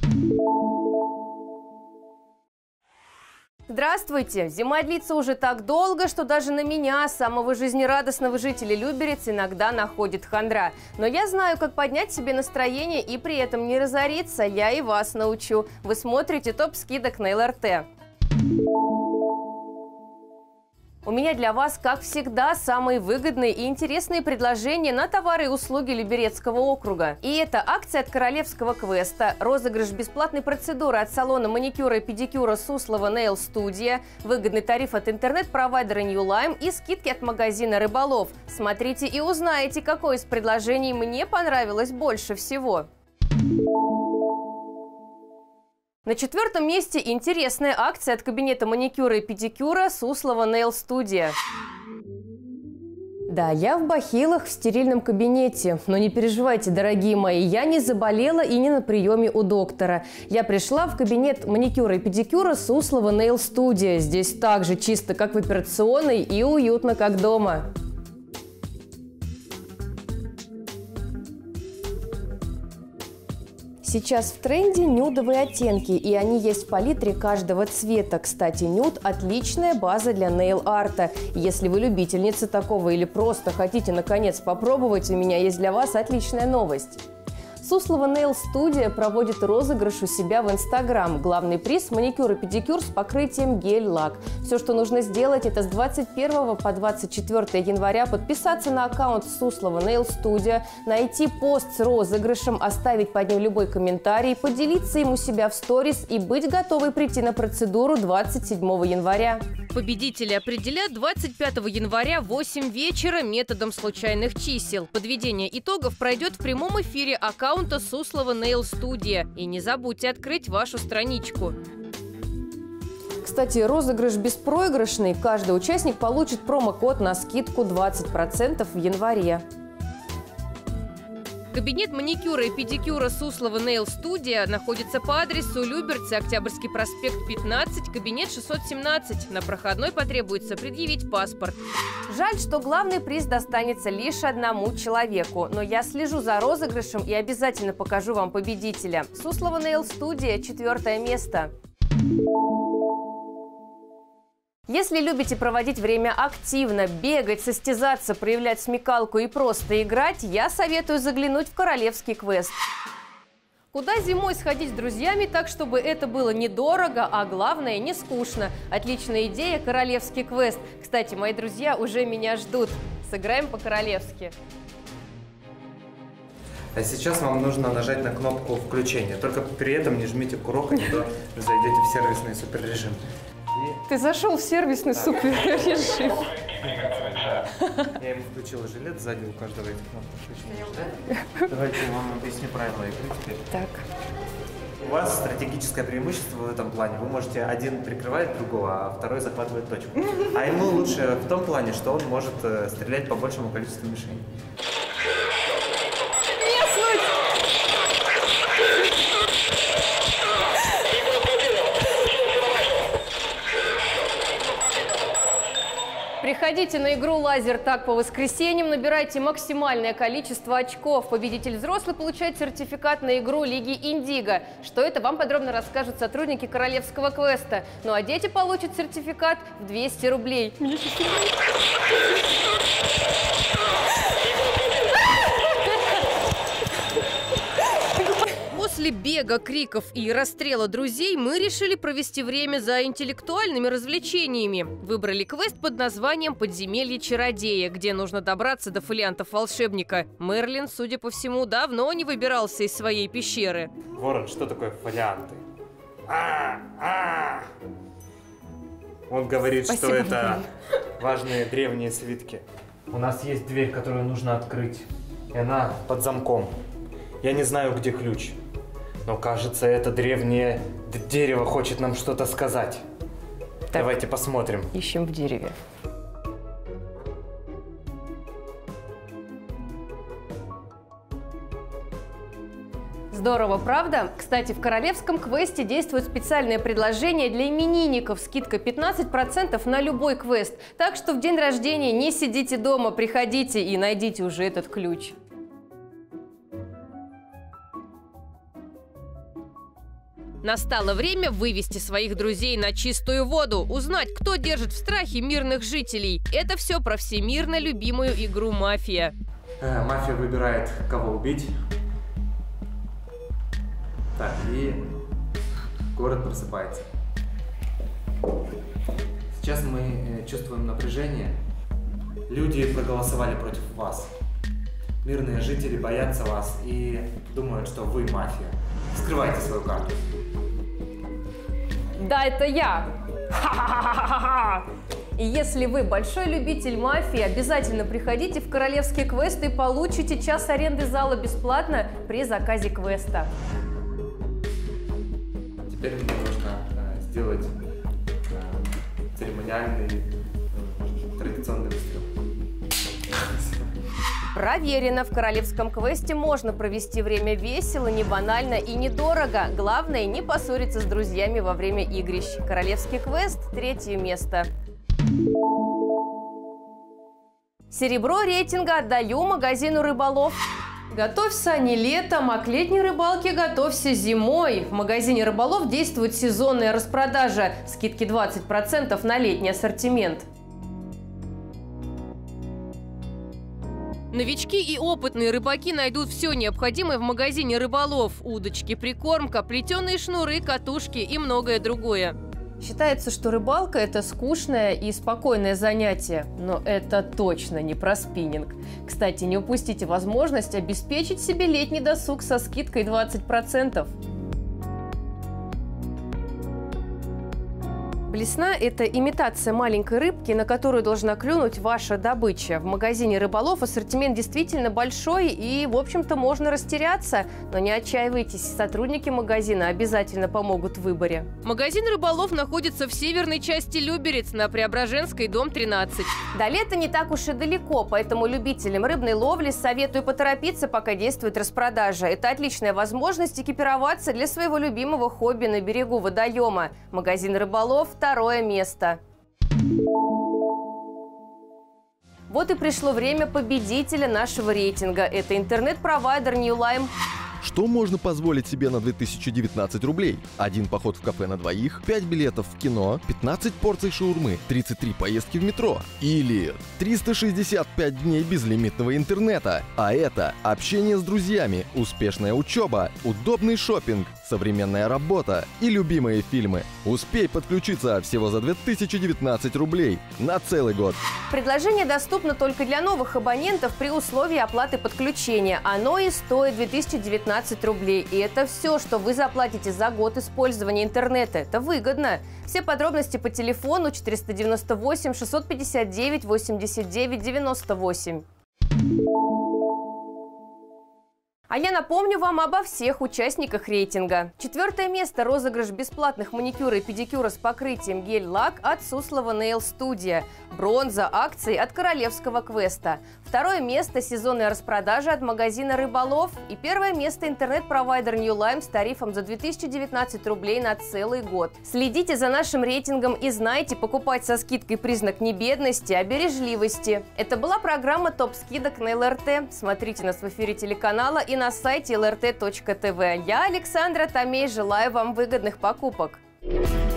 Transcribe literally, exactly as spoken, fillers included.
Здравствуйте! Зима длится уже так долго, что даже на меня, самого жизнерадостного жителя Люберец, иногда находит хандра. Но я знаю, как поднять себе настроение и при этом не разориться. Я и вас научу. Вы смотрите топ скидок на эл эр тэ. У меня для вас, как всегда, самые выгодные и интересные предложения на товары и услуги Люберецкого округа. И это акция от Королевского квеста, розыгрыш бесплатной процедуры от салона маникюра и педикюра Суслова Nail Studio, выгодный тариф от интернет-провайдера New Lime и скидки от магазина Рыболов. Смотрите и узнаете, какое из предложений мне понравилось больше всего. На четвертом месте интересная акция от кабинета маникюра и педикюра Суслова Nail Studio. Да, я в бахилах в стерильном кабинете, но не переживайте, дорогие мои, я не заболела и не на приеме у доктора. Я пришла в кабинет маникюра и педикюра Суслова Nail Studio. Здесь так же чисто, как в операционной, и уютно, как дома. Сейчас в тренде нюдовые оттенки, и они есть в палитре каждого цвета. Кстати, нюд – отличная база для нейл-арта. Если вы любительница такого или просто хотите наконец попробовать, у меня есть для вас отличная новость. Суслова Nail Studio проводит розыгрыш у себя в Инстаграм. Главный приз – маникюр и педикюр с покрытием гель-лак. Все, что нужно сделать, это с двадцать первого по двадцать четвёртое января подписаться на аккаунт Суслова Nail Studio, найти пост с розыгрышем, оставить под ним любой комментарий, поделиться им у себя в сторис и быть готовой прийти на процедуру двадцать седьмого января. Победители определят двадцать пятого января в восемь вечера методом случайных чисел. Подведение итогов пройдет в прямом эфире аккаунта Суслова Nail Studio. И не забудьте открыть вашу страничку. Кстати, розыгрыш беспроигрышный. Каждый участник получит промокод на скидку двадцать процентов в январе. Кабинет маникюра и педикюра Суслова Nail Studio находится по адресу Люберцы, Октябрьский проспект пятнадцать, кабинет шестьсот семнадцать. На проходной потребуется предъявить паспорт. Жаль, что главный приз достанется лишь одному человеку, но я слежу за розыгрышем и обязательно покажу вам победителя. Суслова Nail Studio, четвертое место. Если любите проводить время активно, бегать, состязаться, проявлять смекалку и просто играть, я советую заглянуть в Королевский квест. Куда зимой сходить с друзьями так, чтобы это было недорого, а главное, не скучно? Отличная идея – Королевский квест. Кстати, мои друзья уже меня ждут. Сыграем по-королевски. А сейчас вам нужно нажать на кнопку включения. Только при этом не жмите курок, а не то зайдете в сервисный суперрежим. Ты зашел в сервисный да. суперрежим. Я ему включила жилет, сзади у каждого этих кнопок. Давайте я вам объясню правила игры теперь. Так. У вас стратегическое преимущество в этом плане. Вы можете один прикрывать другого, а второй захватывает точку. А ему лучше в том плане, что он может стрелять по большему количеству мишеней. Приходите на игру «Лазертаг» по воскресеньям, набирайте максимальное количество очков. Победитель взрослый получает сертификат на игру Лиги Индиго. Что это, вам подробно расскажут сотрудники Королевского квеста. Ну а дети получат сертификат в двести рублей. После бега, криков и расстрела друзей мы решили провести время за интеллектуальными развлечениями. Выбрали квест под названием «Подземелье чародея», где нужно добраться до фолиантов волшебника. Мерлин, судя по всему, давно не выбирался из своей пещеры. Ворон, что такое фолианты? А, а. Он говорит, Спасибо, что это Ворон. важные древние свитки. У нас есть дверь, которую нужно открыть. И она под замком. Я не знаю, где ключ. Но кажется, это древнее дерево хочет нам что-то сказать. Так, давайте посмотрим. Ищем в дереве. Здорово, правда? Кстати, в Королевском квесте действует специальное предложение для именинников. Скидка пятнадцать процентов на любой квест. Так что в день рождения не сидите дома, приходите и найдите уже этот ключ. Настало время вывести своих друзей на чистую воду, узнать, кто держит в страхе мирных жителей. Это все про всемирно любимую игру «Мафия». Э, мафия выбирает, кого убить. Так, и город просыпается. Сейчас мы чувствуем напряжение. Люди проголосовали против вас. Мирные жители боятся вас и думают, что вы мафия. Скрывайте свою карту. Да, это я. Ха-ха-ха-ха-ха! И если вы большой любитель мафии, обязательно приходите в королевский квест и получите час аренды зала бесплатно при заказе квеста. Теперь мне нужно э, сделать э, церемониальный, э, традиционный выстрел. Проверено, в королевском квесте можно провести время весело, не банально и недорого. Главное, не поссориться с друзьями во время игрищ. Королевский квест – третье место. Серебро рейтинга отдаю магазину «Рыболов». Готовь сани летом, а к летней рыбалке готовься зимой. В магазине «Рыболов» действует сезонная распродажа. Скидки двадцать процентов на летний ассортимент. Новички и опытные рыбаки найдут все необходимое в магазине «Рыболов». Удочки, прикормка, плетеные шнуры, катушки и многое другое. Считается, что рыбалка – это скучное и спокойное занятие, но это точно не про спиннинг. Кстати, не упустите возможность обеспечить себе летний досуг со скидкой двадцать процентов. Блесна – это имитация маленькой рыбки, на которую должна клюнуть ваша добыча. В магазине «Рыболов» ассортимент действительно большой и, в общем-то, можно растеряться. Но не отчаивайтесь, сотрудники магазина обязательно помогут в выборе. Магазин «Рыболов» находится в северной части Люберец на Преображенской, дом тринадцать. До лета не так уж и далеко, поэтому любителям рыбной ловли советую поторопиться, пока действует распродажа. Это отличная возможность экипироваться для своего любимого хобби на берегу водоема. Магазин «Рыболов» – второе место. Вот и пришло время победителя нашего рейтинга. Это интернет-провайдер Newline. Что можно позволить себе на две тысячи девятнадцать рублей? Один поход в кафе на двоих, пять билетов в кино, пятнадцать порций шаурмы, тридцать три поездки в метро. Или триста шестьдесят пять дней безлимитного интернета. А это общение с друзьями, успешная учеба, удобный шопинг, современная работа и любимые фильмы. Успей подключиться всего за две тысячи девятнадцать рублей на целый год. Предложение доступно только для новых абонентов при условии оплаты подключения. Оно и стоит две тысячи девятнадцать рублей. И это все, что вы заплатите за год использования интернета. Это выгодно. Все подробности по телефону четыреста девяносто восемь шестьсот пятьдесят девять восемьдесят девять девяносто восемь. А я напомню вам обо всех участниках рейтинга. Четвертое место – розыгрыш бесплатных маникюра и педикюра с покрытием гель-лак от Суслова Nail Studio. Бронза акции от Королевского квеста. Второе место – сезонная распродажа от магазина «Рыболов». И первое место – интернет-провайдер Newline с тарифом за две тысячи девятнадцать рублей на целый год. Следите за нашим рейтингом и знайте, покупать со скидкой признак не бедности, а бережливости. Это была программа «Топ скидок» на эл эр тэ. Смотрите нас в эфире телеканала и на сайте эл эр тэ точка тэ вэ. Я, Александра Томей, желаю вам выгодных покупок.